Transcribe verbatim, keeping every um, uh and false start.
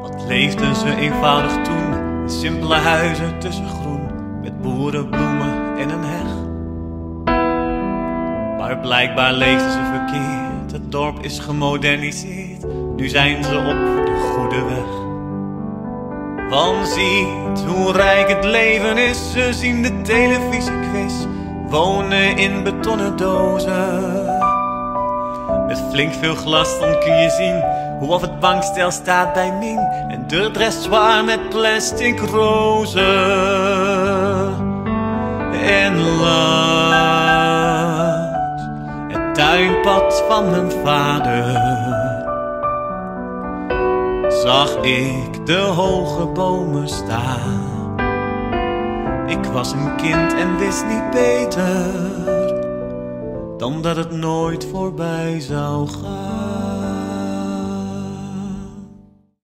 Wat leefden ze eenvoudig toen, in simpele huizen tussen groen, met boerenbloemen en een heg. Maar blijkbaar leefden ze verkeerd, het dorp is gemoderniseerd, nu zijn ze op de goede weg. Want ziet hoe rijk het leven is, ze zien de televisiequiz, wonen in betonnen dozen. Met flink veel glas dan kun je zien hoe of het bankstel staat bij Mien en de dressoir met plastic rozen. En langs het tuinpad van mijn vader zag ik de hoge bomen staan. Ik was een kind en wist niet beter dan dat het nooit voorbij zou gaan.